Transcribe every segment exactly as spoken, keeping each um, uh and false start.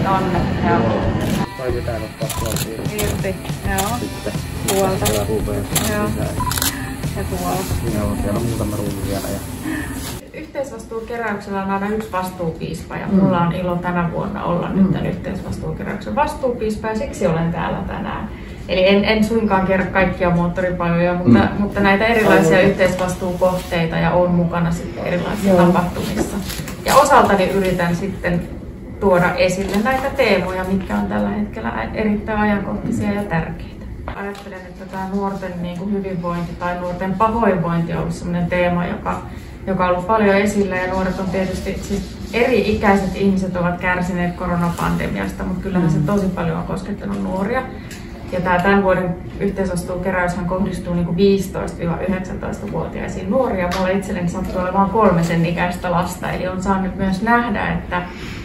tonne. Joo. Tai pitää ottaa tuolta irti. Joo. Sitten tuolta. siellä rupeaa. Joo. Ja tuolla. Joo, siellä on muutama ruuvi vielä. Ja... Yhteisvastuukeräyksellä on aina yksi vastuupiispa ja mulla on ilo tänä vuonna olla mm. nyt tämän yhteisvastuukeräyksen vastuupiispa ja siksi olen täällä tänään. Eli en, en suinkaan kerro kaikkia moottoripajoja, mutta, mm. mutta näitä erilaisia Aivan. yhteisvastuukohteita ja olen mukana sitten erilaisissa Joo. tapahtumissa. Ja osaltani yritän sitten tuoda esille näitä teemoja, mitkä on tällä hetkellä erittäin ajankohtaisia ja tärkeitä. Ajattelen, että tämä nuorten niin kuin hyvinvointi tai nuorten pahoinvointi on ollut sellainen teema, joka, joka on ollut paljon esillä ja nuoret on tietysti, siis eri-ikäiset ihmiset ovat kärsineet koronapandemiasta, mutta kyllähän se tosi paljon on koskettanut nuoria. Ja tämä tämän vuoden yhteisvastuukeräyshän kohdistuu niin viisitoista–yhdeksäntoista-vuotiaisiin nuoria. Mulla itselleni sattuu olemaan kolme sen ikäistä lasta, eli on saanut myös nähdä, että,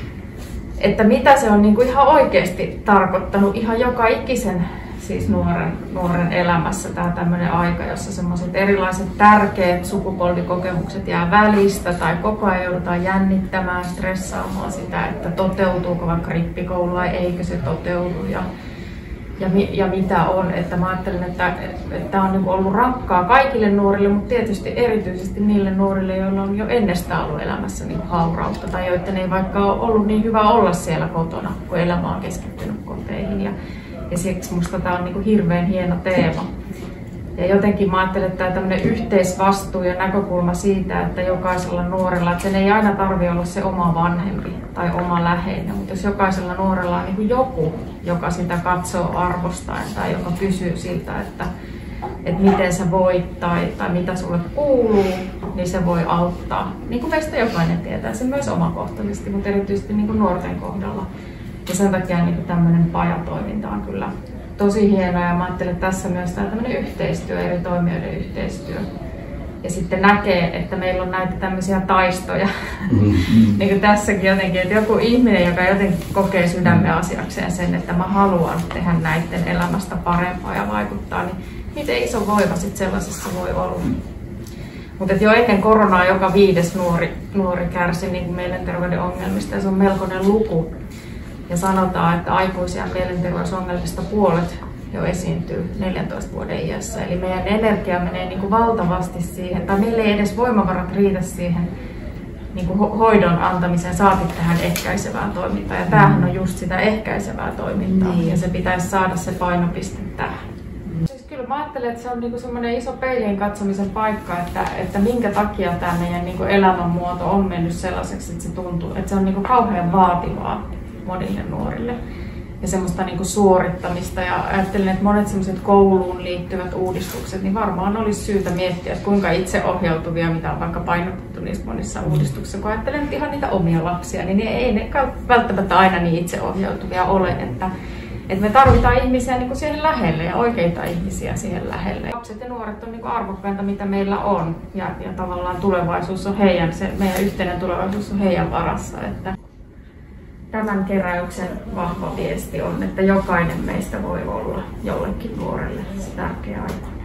että mitä se on niin kuin ihan oikeasti tarkoittanut ihan joka ikisen siis nuoren, nuoren elämässä. Tämä tämmöinen aika, jossa semmoiset erilaiset tärkeät sukupolvikokemukset jää välistä tai koko ajan joudutaan jännittämään, stressaamaan sitä, että toteutuuko vaikka rippikoulu vai eikö se toteudu. Ja Ja, ja mitä on, että mä ajattelen, että tämä on niinku ollut rankkaa kaikille nuorille, mutta tietysti erityisesti niille nuorille, joilla on jo ennestään ollut elämässä niinku haurautta tai joiden ei vaikka ole ollut niin hyvä olla siellä kotona, kun elämä on keskittynyt koteihin. Ja, ja siksi musta tämä on niinku hirveän hieno teema. Ja jotenkin mä ajattelen, että tämä tämmöinen yhteisvastuu ja näkökulma siitä, että jokaisella nuorella, että sen ei aina tarvitse olla se oma vanhempi tai oma läheinen, mutta jos jokaisella nuorella on niin kuin joku, joka sitä katsoo arvostaen tai joka kysyy siltä, että, että miten sä voit tai, tai mitä sulle kuuluu, niin se voi auttaa. Niin kuin meistä jokainen tietää, se myös omakohtaisesti, mutta erityisesti niin kuin nuorten kohdalla. Ja sen takia niin kuin tämmöinen pajatoiminta on kyllä tosi hienoa ja mä ajattelen, että tässä myös tämä tämmöinen yhteistyö, eri toimijoiden yhteistyö. Ja sitten näkee, että meillä on näitä tämmöisiä taistoja, mm-hmm. niin kuin tässäkin jotenkin, että joku ihminen, joka jotenkin kokee sydämen asiakseen sen, että mä haluan tehdä näiden elämästä parempaa ja vaikuttaa, niin miten iso voima sitten sellaisessa voi olla. Mutta jo ennen koronaa joka viides nuori, nuori kärsi niin mielenterveyden ongelmista ja se on melkoinen luku. Ja sanotaan, että aikuisia mielenterveysongelmista puolet jo esiintyy neljäntoista vuoden iässä. Eli meidän energia menee niin kuin valtavasti siihen, tai meillä ei edes voimavarat riitä siihen niin kuin hoidon antamiseen, saati tähän ehkäisevään toimintaan. Ja tämähän on just sitä ehkäisevää toimintaa, niin. Ja se pitäisi saada se painopiste tähän. Siis kyllä mä ajattelen, että se on niinku semmoinen iso peiliin katsomisen paikka, että, että minkä takia tämä meidän niinku elämänmuoto on mennyt sellaiseksi, että se tuntuu, että se on niinku kauhean vaativaa monille nuorille ja semmoista niinku suorittamista. Ja ajattelen, että monet semmoiset kouluun liittyvät uudistukset, niin varmaan olisi syytä miettiä, että kuinka itseohjautuvia, mitä on vaikka painotettu niissä monissa uudistuksissa. Kun ajattelen nyt ihan niitä omia lapsia, niin ei ne välttämättä aina niin itseohjautuvia ole, että että me tarvitaan ihmisiä niin kuin siihen lähelle ja oikeita ihmisiä siihen lähelle. Lapset ja nuoret on niin kuin arvokkainta, mitä meillä on. Ja, ja tavallaan tulevaisuus on heidän, se meidän yhteinen tulevaisuus on heidän varassa. Että tämän keräyksen vahva viesti on, että jokainen meistä voi olla jollekin nuorelle se tärkeä aika.